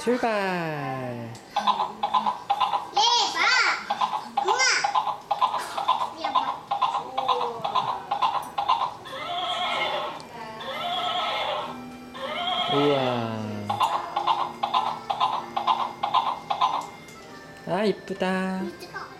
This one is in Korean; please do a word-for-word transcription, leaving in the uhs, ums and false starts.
출발. 얘 봐. 엄마. 얘 봐. 우와. 아, 이쁘다. 뜨거.